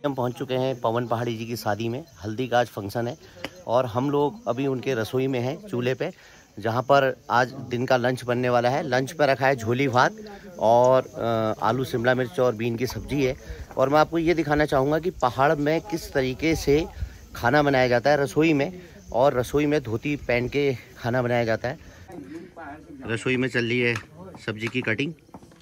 हम पहुंच चुके हैं पवन पहाड़ी जी की शादी में। हल्दी का आज फंक्शन है और हम लोग अभी उनके रसोई में हैं, चूल्हे पे, जहां पर आज दिन का लंच बनने वाला है। लंच पर रखा है झोली भात और आलू शिमला मिर्च और बीन की सब्जी है। और मैं आपको ये दिखाना चाहूँगा कि पहाड़ में किस तरीके से खाना बनाया जाता है रसोई में, और रसोई में धोती पहन के खाना बनाया जाता है। रसोई में चल रही है सब्जी की कटिंग।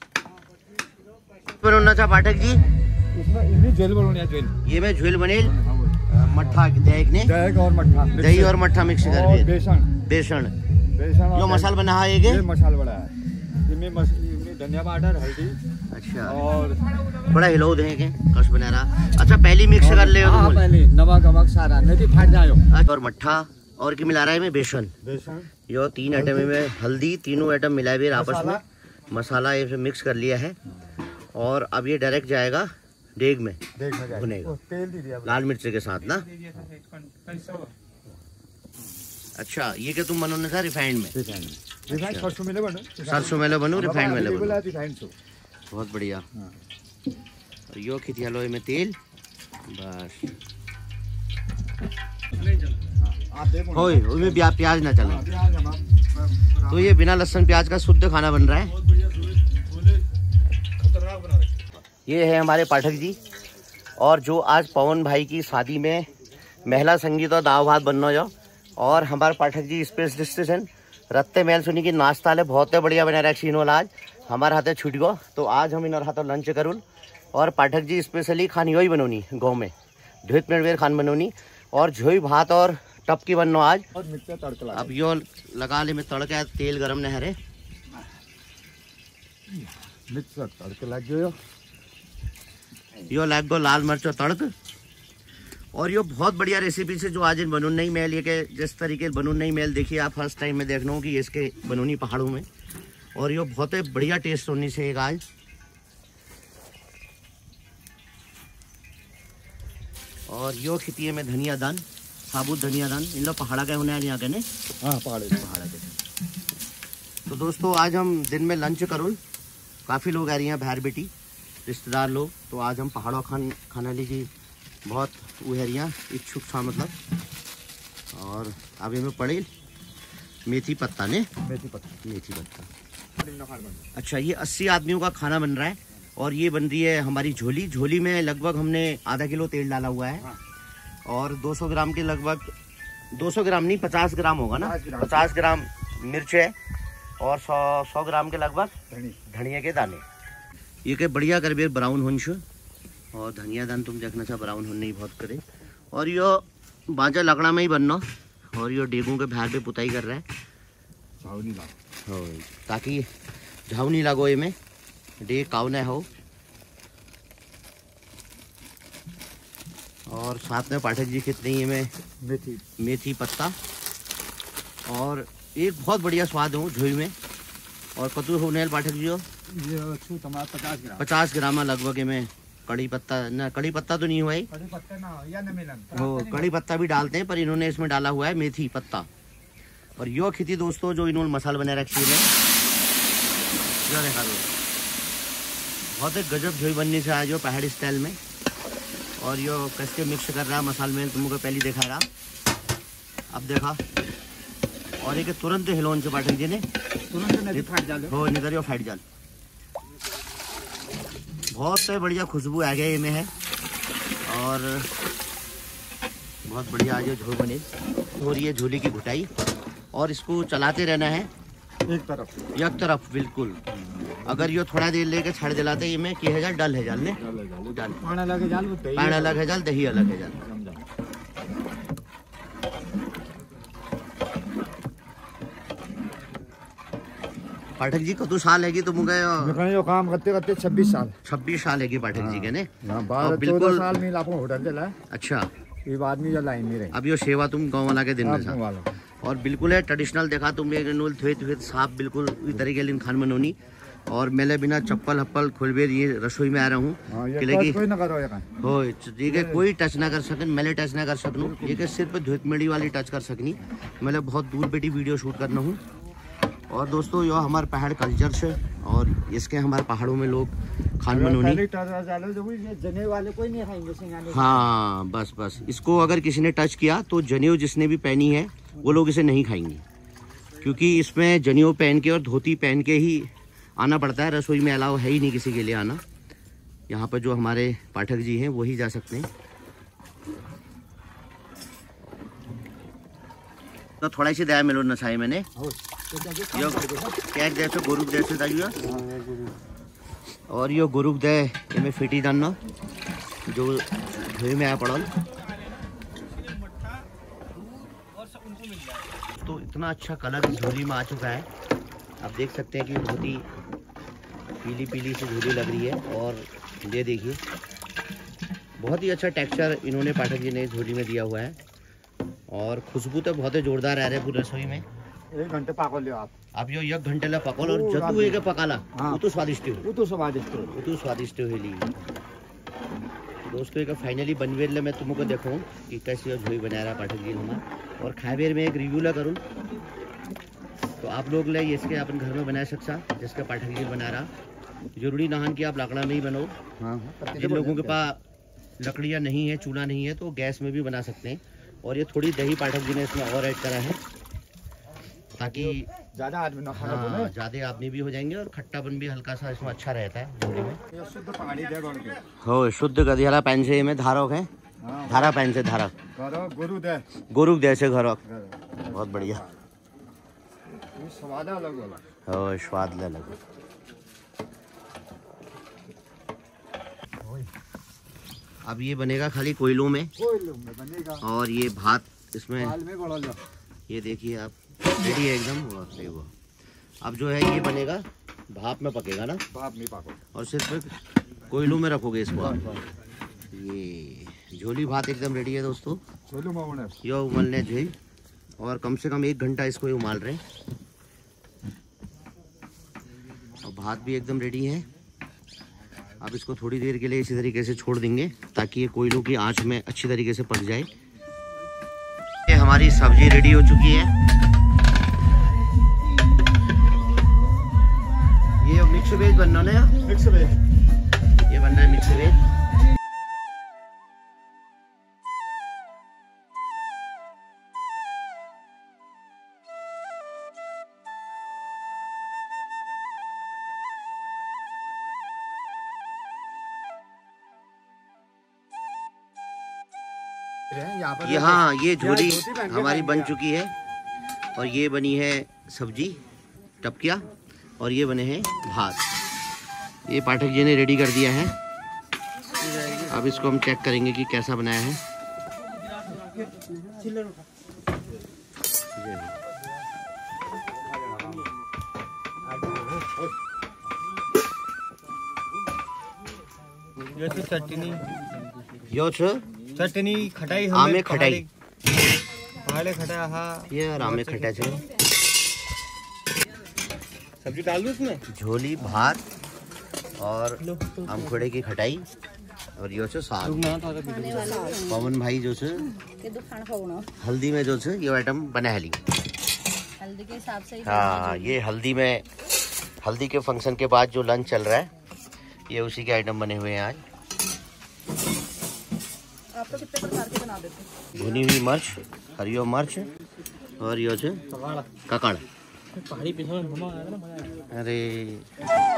बनना था पाठक जी, इसमें झोल बनानी है। झोल ये मैं झोल बनेल मट्ठा दही और मट्ठा मिक्स कर बेसन जो मसाला बना है। ये मसाला बड़ा है, इसमें धनिया पाउडर, हल्दी। अच्छा, और बड़ा हिलो देंगे कस बना रहा। अच्छा, पहली मिक्स कर ले पहले नमक वमक सारा नहीं फट जाए। और मट्ठा और क्या मिला रहा है में बेसन। यो 3 आइटम में हल्दी, तीनों आइटम मिलाए हुए आपस में मसाला ये मिक्स कर लिया है। और अब ये डायरेक्ट जाएगा डेग में भुनेगा लाल मिर्च के साथ ना। अच्छा, ये क्या तुम बनोने था रिफाइंड में? सरसों में बनो रिफाइंड में बनो। बहुत बढ़िया। और यो खितिया लोहे में तेल बस होए उसमें प्याज ना चले। तो ये बिना लहसुन प्याज का शुद्ध खाना बन रहा है। ये है हमारे पाठक जी, और जो आज पवन भाई की शादी में महिला संगीत और दाव भात बनना जो। और हमारे पाठक जी स्पेशलिस्ट रत्ते महल सुनी की नाश्ता ले बहुत बढ़िया बना रहा है। आज हमारे हाथे छूट गो, तो आज हम इन हाथों लंच करूँ। और पाठक जी स्पेशली खान यो ही बनोनी गाँव में ढेत मिनट खान बनोनी, और झोई भात और टप की बनना आज। अब यो लगा ले में तड़का, तेल गरम न हरे तड़के लग गयो। यो लग गो लाल मिर्च और तड़क। और यो बहुत बढ़िया रेसिपी से जो आज इन बनून मेल ये के जिस तरीके बनून मेल देखिए आप फर्स्ट टाइम में देखना हो कि इसके बनूनी पहाड़ों में। और यो बहुत बढ़िया टेस्ट होनी से एक आज। और यो खितिये में धनिया दान, साबुत धनिया दान, इन लोग पहाड़ा के होने यहाँ के ने। हाँ, पहाड़ा के। तो दोस्तों आज हम दिन में लंच करूँ, काफ़ी लोग आ रही हैं बाहर बेटी रिश्तेदार लोग। तो आज हम पहाड़ों खाना लीजिए बहुत उहरिया इच्छुक था मतलब। और अभी में पड़े मेथी पत्ता ने मेथी पत्ता। अच्छा, ये 80 आदमियों का खाना बन रहा है। और ये बन रही है हमारी झोली। झोली में लगभग हमने आधा किलो तेल डाला हुआ है। हाँ। और 200 ग्राम के लगभग 200 ग्राम नहीं 50 ग्राम होगा ना, 50 ग्राम मिर्च है। और 100 ग्राम के लगभग धनिया के दाने। ये के बढ़िया कर बेर ब्राउन होंश। और धनिया दान तुम देखना चाह ब्राउन होने ही बहुत करे। और यो बाजा लकड़ा में ही बनना। और यो डेगों के बाहर पे पुताई कर रहा है ताकि झाव नहीं लगो ये में डेग काव न हो। और साथ में पाठक जी कितने ही में मेथी पत्ता। और एक बहुत बढ़िया स्वाद हो झोई में। और कतू होने पाठक जी हो ये 50 ग्राम लगभग में कड़ी पत्ता ना, कड़ी पत्ता तो नहीं हुआ है, कड़ी पत्ता भी डालते हैं पर इन्होंने इसमें डाला हुआ है मेथी पत्ता। और यो खिती दोस्तों जो इन्होंने मसाला बना रखी है यो देखा दो बहुत एक गजब झोई बननी से आज पहाड़ी स्टाइल में। और यो कैसे मिक्स कर रहा है मसाले में तुमको पहले देखा रहा, अब देखा। और एक तुरंत हिलोन से पाठक जी ने हो निकर यो फाइट जाल बहुत बढ़िया खुशबू आ गया ये में है। और बहुत बढ़िया आज झोल बने। और ये झोली की घुटाई और इसको चलाते रहना है एक तरफ बिल्कुल। अगर यो थोड़ा देर लेके छड़ दिलाते ये में की है जाल डल है जाल ने पानी अलग है जाल दही अलग है जाल। पाठक जी कतु साल है तुम काम करते करते 26 साल है पाठक जी के ने। 14 साल में होटल चला। अच्छा, ये बाद में लाइन नहीं रही। अब यो सेवा तुम गाँव वाला के दिन में और बिल्कुल है ट्रेडिशनल देखा तुम एक साफ बिल्कुल इस तरीके से खान बनोनी। और मेले बिना चप्पल हप्पल खुलबे ये रसोई में आ रहा हूँ हो ये कोई टच ना कर सकन, मेले टच ना कर सकूँ। ये सिर्फ धुत मेड़ी वाली टच कर सकनी। मैं बहुत दूर बेटी वीडियो शूट करना हूँ। और दोस्तों यो हमारे पहाड़ कल्चर से और इसके हमारे पहाड़ों में लोग खान बनोनी। जने वाले कोई नहीं खाएंगे। हाँ बस बस, इसको अगर किसी ने टच किया तो जनेऊ जिसने भी पहनी है वो लोग इसे नहीं खाएंगे, क्योंकि इसमें जनेऊ पहन के और धोती पहन के ही आना पड़ता है। रसोई में अलाउ है ही नहीं किसी के लिए आना। यहाँ पर जो हमारे पाठक जी हैं वही जा सकते हैं। तो थोड़ा सी दया मिलो नसाई मैंने यो क्या जैसे गुरुक जैसे दाइयो और यो गुरुक दे में फिटी दानो जो धोई में आया पड़ल। तो इतना अच्छा कलर इस झोली में आ चुका है, आप देख सकते हैं कि बहुत ही पीली पीली सी झोली लग रही है। और ये देखिए बहुत ही अच्छा टेक्सचर इन्होंने पाठक जी ने झोली में दिया हुआ है। और खुशबू तो बहुत ही जोरदार आ रहा है पूरी रसोई में। 1 घंटे पको लियो आप यो 1 घंटे ला पकोल और जतु हुए के पकाला वो तो स्वादिष्ट हो, वो तो स्वादिष्ट होली। दोस्तों एक फाइनली बनवेल मैं तुमको देखूँ कि कैसी झोई बना रहा पाठक जी हमारा। और खावेर में एक रिव्यू ला करूँ तो आप लोग ले इसके अपन घर में बना सकता जिसका पाठक जी बना रहा। जरूरी नहान कि आप लकड़ा में ही बनो। जिन लोगों के पास लकड़ियाँ नहीं है, चूल्हा नहीं है, तो गैस में भी बना सकते हैं। और ये थोड़ी दही पाठक जी ने इसमें और ऐड करा है ताकि ज्यादा आदमी ना खाना हाँ ज्यादा आदमी भी हो जाएंगे और खट्टापन भी हल्का सा इसमें अच्छा रहता है झोली में। ये शुद्ध पानी दे गण के हो शुद्ध गधियाला पैन से में धारक है। धारा पैन से धारा गुरु दे से घरों बहुत बढ़िया। स्वाद अलग होला। हो स्वाद अलग। अब ये बनेगा खाली कोयलों में बनेगा। और ये भात इसमें में ये देखिए आप रेडी है एकदम। वो अब जो है ये बनेगा भाप में पकेगा ना, भाप में पको और सिर्फ कोयलों में रखोगे इसको आप। ये झोली भात एकदम रेडी है दोस्तों। यो उमलने झोली और कम से कम 1 घंटा इसको ही उमाल रहे हैं। और भात भी एकदम रेडी है। अब इसको थोड़ी देर के लिए इसी तरीके से छोड़ देंगे ताकि ये कोयलों की आंच में अच्छी तरीके से पक जाए। ये हमारी सब्जी रेडी हो चुकी है। ये मिक्स वेज बनना है, मिक्स वेज ये बन रहा है मिक्स वेज। यहाँ ये झोली हमारी बन चुकी है और ये बनी है सब्जी टपकिया और ये बने हैं भात। ये पाठक जी ने रेडी कर दिया है। अब इसको हम चेक करेंगे कि कैसा बनाया है। ये तो चटनी यो चटनी खटाई आमे खटाई पहाड़े खटा हाँ ये आमे खटा छे। सब्जी डाल दो इसमें। झोली भात और आमखोड़े की खटाई और यो छे साग। पवन भाई जो छे हल्दी में जो छे ये आइटम बना है हल्दी के हिसाब से। हाँ ये हल्दी के फंक्शन के बाद जो लंच चल रहा है ये उसी के आइटम बने हुए हैं आज। आप तो कितने प्रकार के बना देते हैं? भुनी हुई मिर्च, हरियो मिर्च और यो छे ककड़। पहाड़ी पे अरे